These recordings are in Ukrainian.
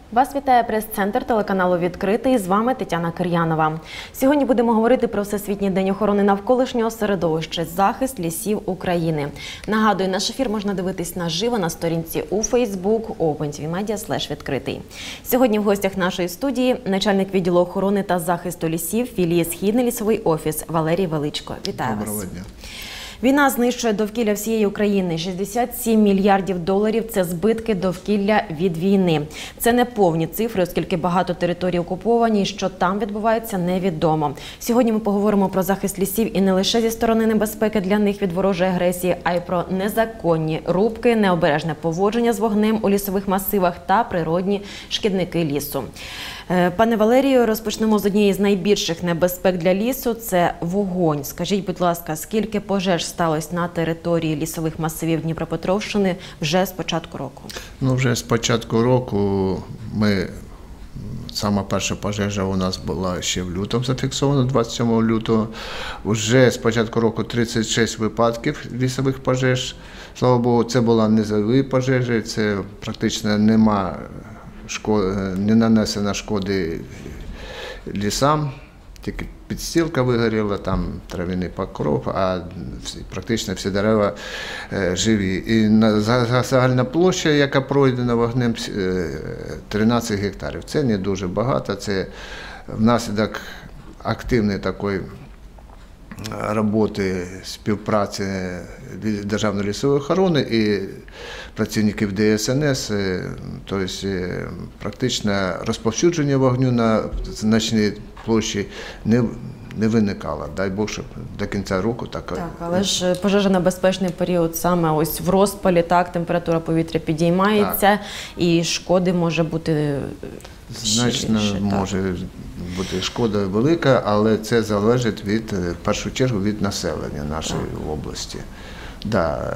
Вас вітає прес-центр телеканалу «Відкритий». З вами Тетяна Кир'янова. Сьогодні будемо говорити про Всесвітній день охорони навколишнього середовища – захист лісів України. Нагадую, наш ефір можна дивитись наживо на сторінці у Facebook opentvmedia/відкритий. Сьогодні в гостях нашої студії начальник відділу охорони та захисту лісів філії «Східний лісовий офіс» Валерій Величко. Вітаю вас. Доброго дня. Війна знищує довкілля всієї України. 67 мільярдів доларів – це збитки довкілля від війни. Це не повні цифри, оскільки багато територій окуповані, і що там відбувається, невідомо. Сьогодні ми поговоримо про захист лісів і не лише зі сторони небезпеки для них від ворожої агресії, а й про незаконні рубки, необережне поводження з вогнем у лісових масивах та природні шкідники лісу. Пане Валерію, розпочнемо з однієї з найбільших небезпек для лісу – це вогонь. Скажіть, будь ласка, скільки пожеж сталося на території лісових масивів Дніпропетровщини вже з початку року? Ну, вже з початку року сама перша пожежа у нас була ще в лютому зафіксована, 27 лютого. Вже з початку року 36 випадків лісових пожеж. Слава Богу, це була низові пожежі, це практично не нанесено шкоди лісам, тільки підстілка вигоріла, там трав'яний покров, а практично всі дерева живі. І загальна площа, яка пройдена вогнем, 13 гектарів. Це не дуже багато, це внаслідок активної такої роботи, співпраці Державної лісової охорони і працівників ДСНС, тобто практично розповсюдження вогню на значній площі не виникало. Дай Бог, щоб до кінця року так. Так, але ж пожежонебезпечний період саме ось в розпалі, так, температура повітря підіймається, так, і шкоди може бути значно більше, може бути шкода велика, але це залежить в першу чергу від населення нашої області. Да,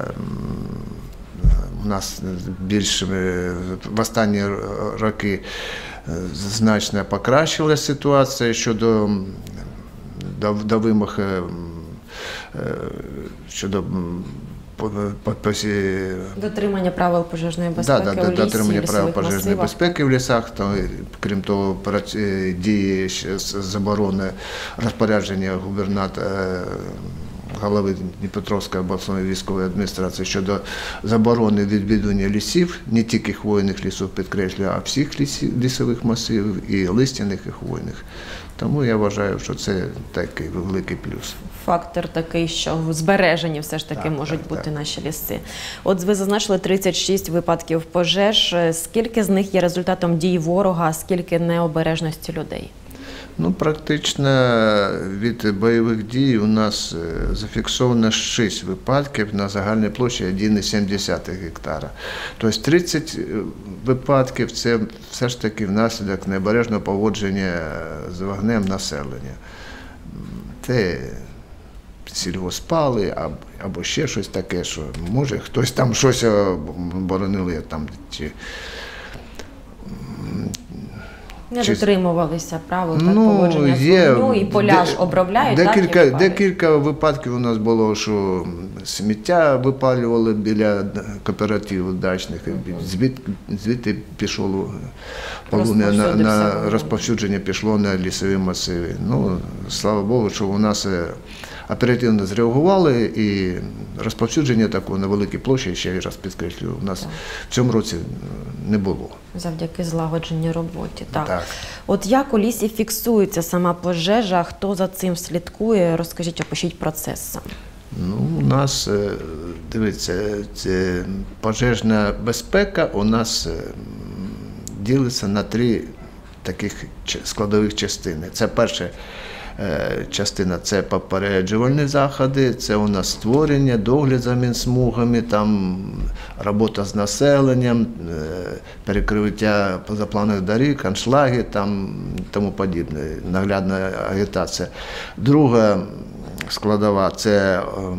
у нас в останні роки значно покращилася ситуація щодо вимог щодо дотримання правил пожежної безпеки у лісі, дотримання правил пожежної безпеки в лісах. Крім того, діє заборони розпорядження голови Дніпропетровської обласної військової адміністрації щодо заборони відвідування лісів, не тільки хвойних лісів, підкреслюю, а всіх лісових масивів, і листяних, і хвойних. Тому я вважаю, що це такий великий плюс. Фактор такий, що в збереженні все ж таки можуть бути наші ліси. От ви зазначили 36 випадків пожеж. Скільки з них є результатом дій ворога, а скільки необережності людей? Ну, практично від бойових дій у нас зафіксовано 6 випадків на загальній площі 1,7 гектара. Тобто 30 випадків – це все ж таки внаслідок необережного поводження з вогнем населення. Це сільгоспали або ще щось таке, що може хтось там щось боронили там, не дотримувалися правил поводження з вогню, і поля ж обробляють. Декілька випадків у нас було, що сміття випалювали біля кооперативів дачних, звідти пішло полум'я на розповсюдження, пішло на лісові масиви. Ну, слава Богу, що у нас оперативно зреагували, і розповсюдження такого на великій площі, ще раз підкреслюю, у нас в цьому році не було. Завдяки злагодженій роботі. Так. От як у лісі фіксується сама пожежа, хто за цим слідкує? Розкажіть, опишіть процес сам. Ну, у нас, дивіться, пожежна безпека у нас ділиться на 3 таких складових частини. Це перше. Частина – це попереджувальні заходи, це у нас створення, догляд за мінсмугами, там робота з населенням, перекриття позапланових доріг, аншлаги, там тому подібне, наглядна агітація. Друга складова – це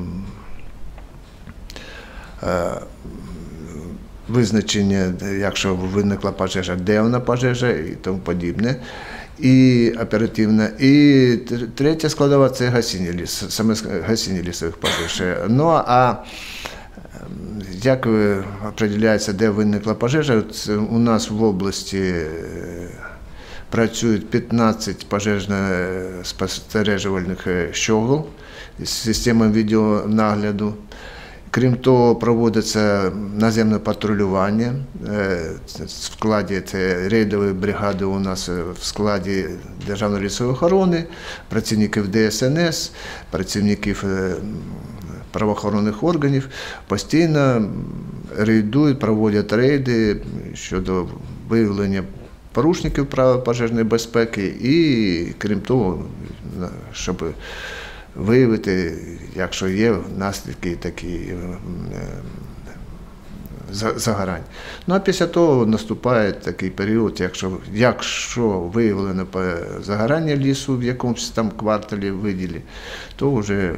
визначення, якщо виникла пожежа, де вона пожежа і тому подібне. І оперативна. І третя складова – це гасіння лісових пожеж. Ну, а як определяється, де виникла пожежа? У нас в області працюють 15 пожежно-спостережувальних щогол з системою відеонагляду. Крім того, проводиться наземне патрулювання. В складі це рейдові бригади у нас в складі Державної лісової охорони, працівників ДСНС, працівників правоохоронних органів. Постійно рейдують, проводять рейди щодо виявлення порушників правил пожежної безпеки і, крім того, щоб виявити, якщо є наслідки такі загорань. Ну а після того наступає такий період, якщо виявлено загорання лісу в якомусь там кварталі, виділі, то вже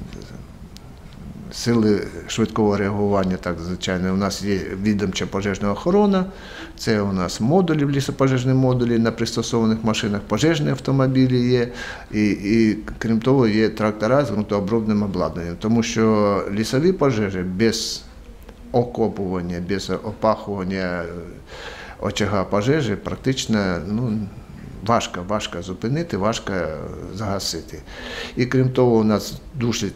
сили швидкого реагування, так звичайно, у нас є відомча пожежна охорона, це у нас модулі, лісопожежні модулі на пристосованих машинах, пожежні автомобілі є, і крім того, є трактора з ґрунтообробним обладнанням, тому що лісові пожежі без окопування, без опахування очага пожежі практично важко зупинити, важко загасити. І крім того, у нас дуже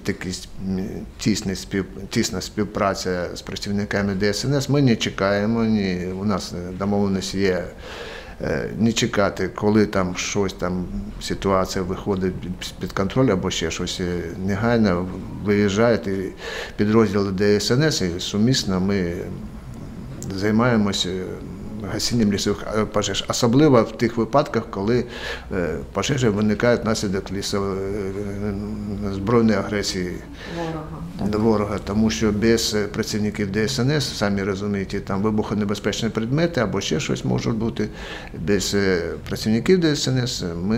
тісна співпраця з працівниками ДСНС. Ми не чекаємо, у нас домовленість є не чекати, коли там щось, ситуація виходить під контроль або ще щось. Негайно виїжджають підрозділи ДСНС і сумісно ми займаємося гасінням лісових пожеж, особливо в тих випадках, коли пожежі виникають внаслідок збройної агресії ворога, тому що без працівників ДСНС, самі розумієте, там вибухонебезпечні предмети або ще щось може бути, без працівників ДСНС ми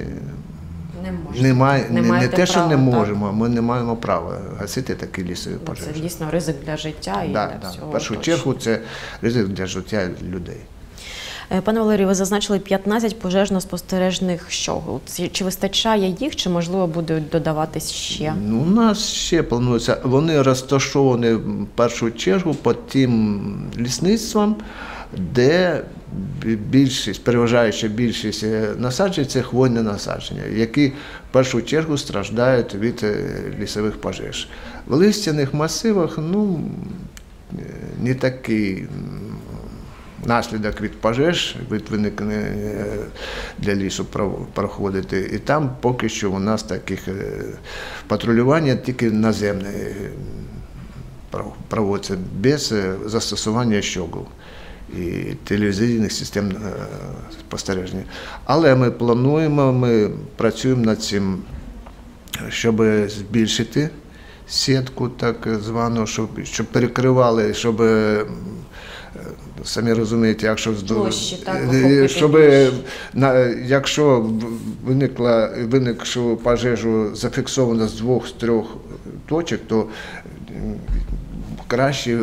не те, що не можемо, ми не маємо права гасити такі лісові пожежі. Це дійсно ризик для життя і для всього. В першу чергу це ризик для життя людей. Пане Валерію, ви зазначили 15 пожежно-спостережних щогол. Чи вистачає їх, чи, можливо, будуть додаватись ще? У нас ще планується. Вони розташовані в першу чергу по тим лісництвам, де переважаюча більшість насаджень – це хвойні насадження, які в першу чергу страждають від лісових пожеж. В листяних масивах не такий наслідок від пожеж, від виникнення для лісу проходити. І там поки що у нас таких патрулювання тільки наземне проводиться, без застосування щогол і телевізійних систем спостереження. Але ми плануємо, ми працюємо над цим, щоб збільшити сітку, так звану, щоб перекривали, щоб, самі розумієте, якщо виникшу пожежу зафіксовано з 2-3 точок, то краще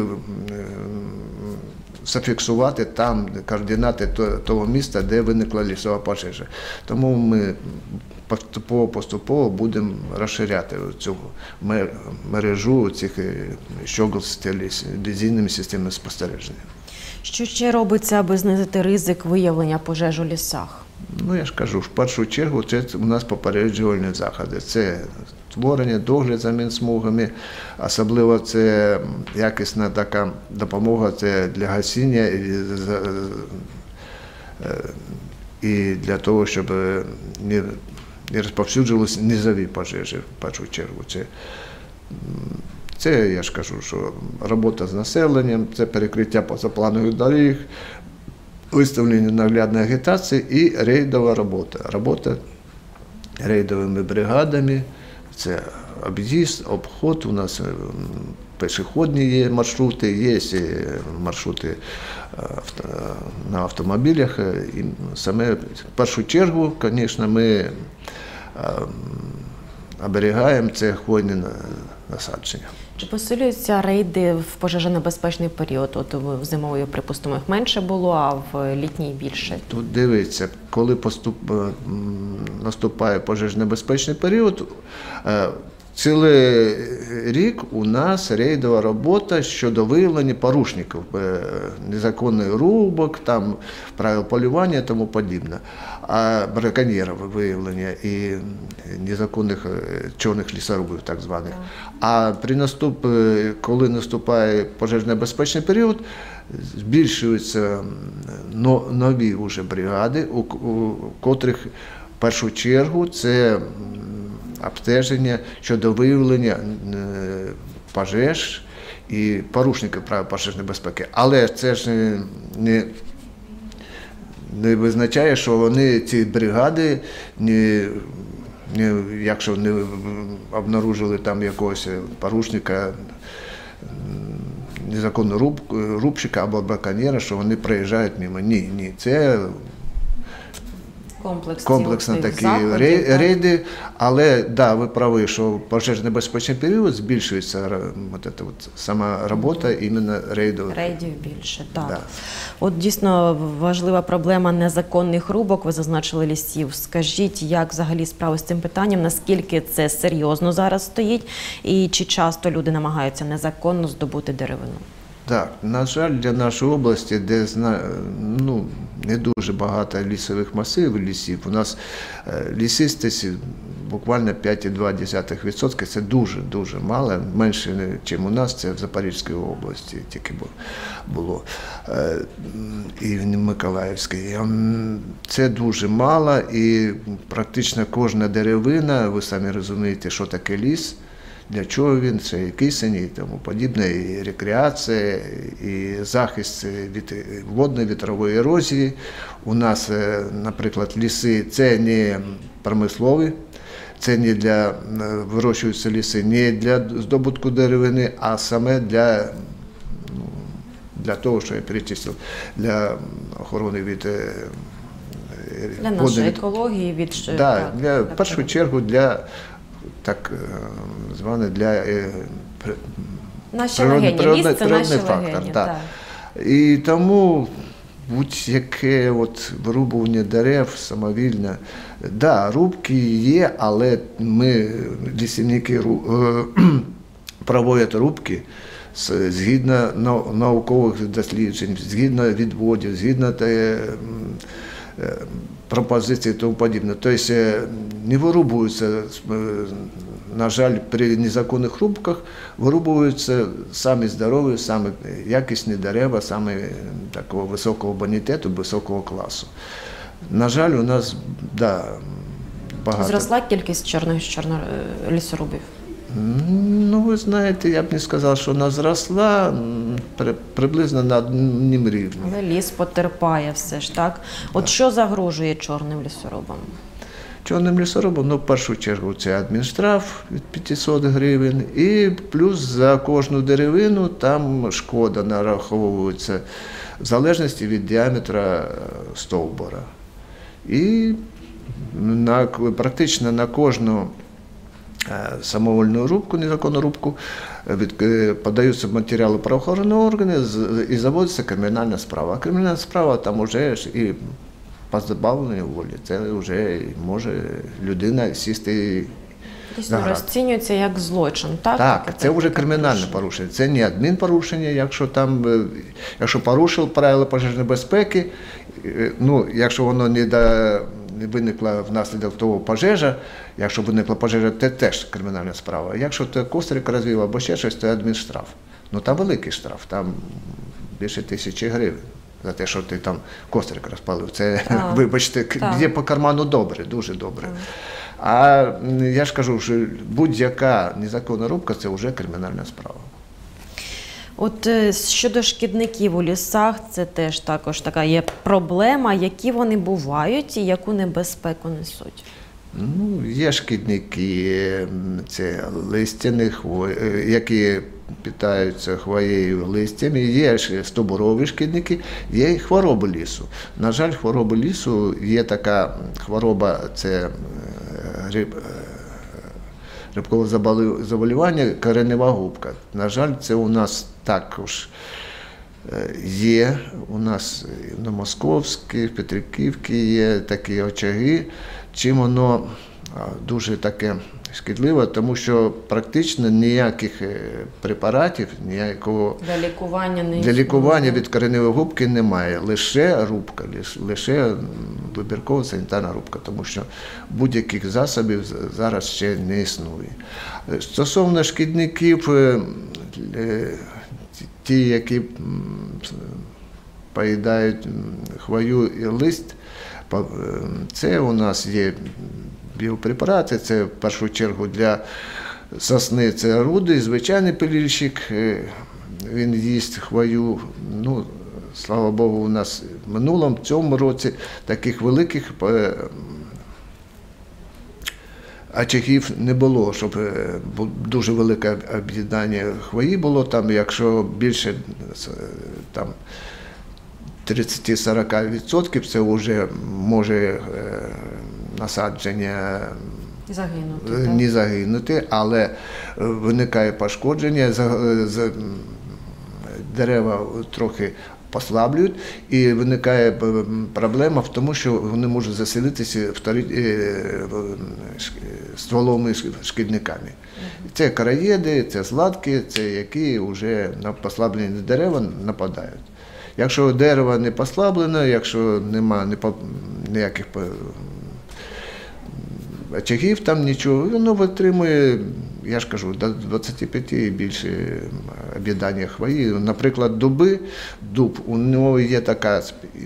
зафіксувати там координати того міста, де виникла лісова пожежа. Тому ми поступово будемо розширяти цю мережу цих щогол з телевізійними системами спостереження. Що ще робиться, аби знизити ризик виявлення пожеж у лісах? Я ж кажу, в першу чергу це у нас попереджувальні заходи. Це створення, догляд за мінсмугами, особливо це якісна така допомога це для гасіння і для того, щоб не розповсюджувалися низові пожежі в першу чергу. Це, я ж кажу, що робота з населенням, це перекриття позапланових доріг, виставлення наглядної агітації і рейдова робота. Робота рейдовими бригадами, це об'їзд, обход, у нас пішохідні є маршрути, є маршрути на автомобілях. І саме в першу чергу, звісно, ми оберігаємо це хвойне насадження. Чи посилюються рейди в пожежонебезпечний період? От в зимовій, припустимо, їх менше було, а в літній більше? Тут дивіться, коли наступає пожежонебезпечний період, цілий рік у нас рейдова робота щодо виявлення порушників, незаконних рубок, там, правил полювання і тому подібне, а браконьєрів виявлення і незаконних чорних лісорубів, так званих. А коли наступає пожежно-безпечний період, збільшуються нові вже бригади, у котрих в першу чергу це обстеження щодо виявлення пожеж і порушників правил пожежної безпеки. Але це ж не визначає, що вони, ці бригади, якщо не обнаружили там якогось порушника, незаконного рубщика або браконьєра, що вони проїжджають мимо. Ні, це комплексно такі рейди, але да, ви праві, що в пожежно-безпечний період збільшується сама робота іменно рейдів. Рейдів більше, так. Да. От дійсно важлива проблема незаконних рубок, ви зазначили лісів. Скажіть, як взагалі справи з цим питанням, наскільки це серйозно зараз стоїть і чи часто люди намагаються незаконно здобути деревину? Так, на жаль, для нашої області, де не дуже багато лісових масивів, лісів, у нас лісистість буквально 5,2%, це дуже мало, менше, ніж у нас, це в Запорізькій області тільки було, і в Миколаївській. Це дуже мало, і практично кожна деревина, ви самі розумієте, що таке ліс, для чого він, це і кисень, і тому подібне, і рекреація, і захист від водно-вітрової ерозії. У нас, наприклад, ліси – це не промислові, це не для, вирощуються ліси не для здобутку деревини, а саме для того, що я перечислив, для охорони від для нашої екології, в першу чергу для так зване для природний фактор. Так. І тому будь-яке вирубування дерев самовільне, да, рубки є, але ми, лісівники, проводять рубки згідно наукових досліджень, згідно відводів, згідно пропозиції і тому подібне. Тобто не вирубуються, на жаль, при незаконних рубках вирубуються самі здорові, самі якісні дерева, самі такого високого бонітету, високого класу. На жаль, у нас, да, багато. Зросла кількість чорних лісорубів? Ну, ви знаєте, я б не сказав, що вона зросла, приблизно на одному рівні. Але ліс потерпає все ж, так? От що загрожує чорним лісорубам? Чорним лісорубам, в першу чергу, це адмінштраф від 500 гривень, і плюс за кожну деревину там шкода нараховується в залежності від діаметра стовбура. І практично на кожну самовольну рубку, незаконну рубку, подаються матеріали правоохоронного органу і заводиться кримінальна справа. А кримінальна справа там вже і позбавлення волі. Це вже може людина сісти дійсно розцінюється як злочин, так? Так, це вже кримінальне порушення. Це не адмінпорушення, якщо порушив правила пожежної безпеки, якщо воно не виникла внаслідок того пожежа, якщо виникла пожежа, це теж кримінальна справа. Якщо ти кострик розвів або ще щось, це адмінштраф. Там великий штраф, там більше 1000 гривень за те, що ти там кострик розпалив. Це, вибачте, є по карману добре, дуже добре. А я ж кажу, що будь-яка незаконна рубка – це вже кримінальна справа. От щодо шкідників у лісах, це теж також така є проблема. Які вони бувають і яку небезпеку несуть? Є шкідники, це листяні, які питаються хвоєю листями, є стобурові шкідники, є і хвороби лісу. На жаль, хвороби лісу, є така хвороба, це грибкове заболівання, коренева губка. На жаль, це у нас також є, у нас на Московській, в Петриківці є такі очаги. Чим воно дуже таке шкідлива, тому що практично ніяких препаратів, ніякого для лікування від кореневої губки немає. Лише рубка, лише вибіркова санітарна рубка, тому що будь-яких засобів зараз ще не існує. Стосовно шкідників, ті, які поїдають хвою і лист, це у нас є біопрепарати, це в першу чергу для сосни це рудий, звичайний пилільщик, він їсть хвою. Ну, слава Богу, у нас в минулому, в цьому році таких великих очагів не було, щоб дуже велике об'єднання хвої було. Там, якщо більше там 30-40%, це вже може насадження не загинути, але виникає пошкодження, дерева трохи послаблюють, і виникає проблема в тому, що вони можуть заселитися стволовими шкідниками. Це короїди, це златки, це які вже на послаблені дерева нападають. Якщо дерево не послаблено, якщо немає ніяких очагів, там нічого, воно витримує, я ж кажу, до 25 і більше об'єднання хвої. Наприклад, дуб, у нього є така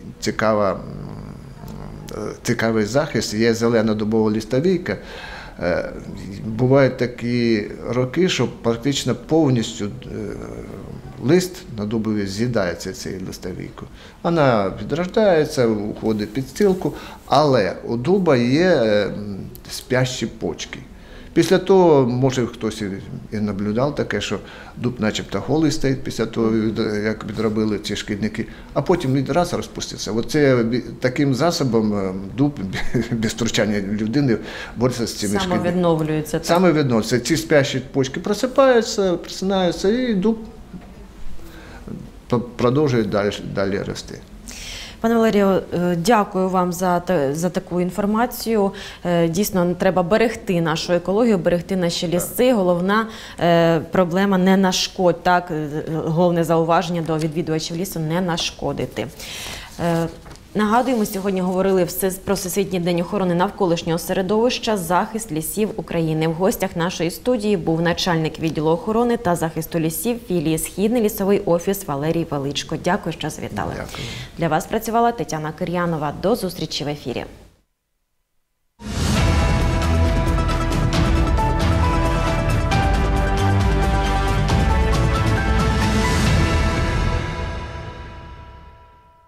цікавий захист, є зелена дубова листовійка. Бувають такі роки, що практично повністю лист на дубові з'їдається цією листовійкою. Вона відрождається, уходить під стілку, але у дуба є спящі почки. Після того, може хтось і наблюдав таке, що дуб начебто голий стоїть після того, як відробили ці шкідники, а потім він раз розпустився. Оце таким засобом дуб без втручання людини бореться з цими шкідниками. Самовідновлюється. Самовідновлюється. Ці спящі почки просинаються, і дуб продовжує далі рости. Пане Валерію, дякую вам за таку інформацію. Дійсно, треба берегти нашу екологію, берегти наші ліси. Головна проблема – не нашкодь. Так, головне зауваження до відвідувачів лісу – не нашкодити. Нагадуємо, сьогодні говорили про Всесвітній день охорони навколишнього середовища, захист лісів України. В гостях нашої студії був начальник відділу охорони та захисту лісів філії «Східний лісовий офіс» Валерій Величко. Дякую, що завітали. Дякую. Для вас працювала Тетяна Кир'янова. До зустрічі в ефірі.